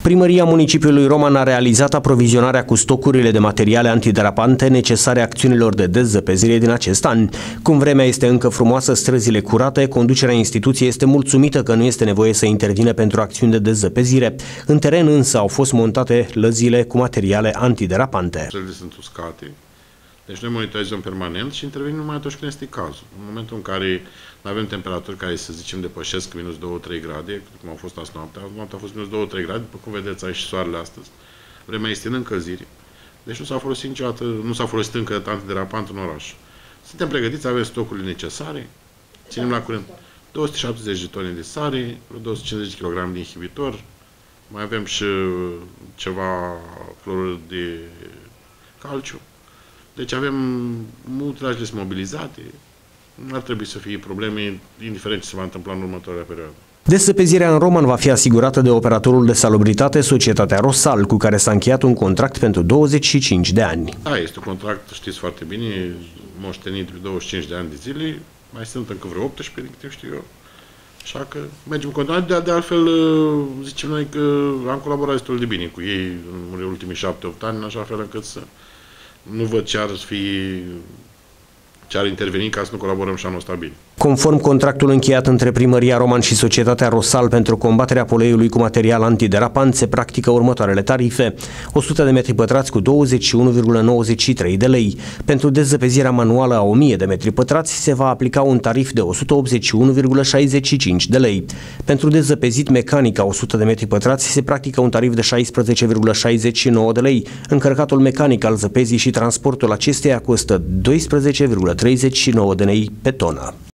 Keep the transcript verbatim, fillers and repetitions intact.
Primăria municipiului Roman a realizat aprovizionarea cu stocurile de materiale antiderapante necesare acțiunilor de dezăpezire din acest an. Cum vremea este încă frumoasă, străzile curate, conducerea instituției este mulțumită că nu este nevoie să intervine pentru acțiuni de dezăpezire. În teren însă au fost montate lăzile cu materiale antiderapante. Străzile sunt uscate, deci noi monitorizăm permanent și intervenim numai atunci când este cazul. În momentul în care nu avem temperaturi care, să zicem, depășesc minus două trei grade, cum au fost azi noaptea, azi noaptea a fost minus două trei grade, după cum vedeți, aici și soarele astăzi. Vremea este în încălzire, deci nu s-a folosit niciodată, nu s-a folosit încă antiderapant în oraș. Suntem pregătiți, avem stocurile necesare, ținem la curent două sute șaptezeci de tone de sare, două sute cincizeci de kilograme de inhibitor, mai avem și ceva cloruri de calciu. Deci avem utilajele mobilizate, nu ar trebui să fie probleme, indiferent ce se va întâmpla în următoarea perioadă. Dezăpezirea în Roman va fi asigurată de operatorul de salubritate, societatea Rosal, cu care s-a încheiat un contract pentru douăzeci și cinci de ani. Da, este un contract, știți foarte bine, moștenit de douăzeci și cinci de ani de zile, mai sunt încă vreo optsprezece, din câte știu eu. Așa că mergem în continuare, de, de altfel zicem noi că am colaborat destul de bine cu ei în ultimii șapte opt ani, în așa fel încât să nu văd ce ar fi, ce ar interveni ca să nu colaborăm și anul ăsta bine. Conform contractul încheiat între Primăria Roman și societatea Rosal pentru combaterea poleiului cu material antiderapant, se practică următoarele tarife: o sută de metri pătrați cu douăzeci și unu virgulă nouăzeci și trei de lei. Pentru dezăpezirea manuală a o mie de metri pătrați se va aplica un tarif de o sută optzeci și unu virgulă șaizeci și cinci de lei. Pentru dezăpezit mecanic a o sută de metri pătrați se practică un tarif de șaisprezece virgulă șaizeci și nouă de lei. Încărcatul mecanic al zăpezii și transportul acesteia costă doisprezece virgulă treizeci și nouă de lei pe tonă.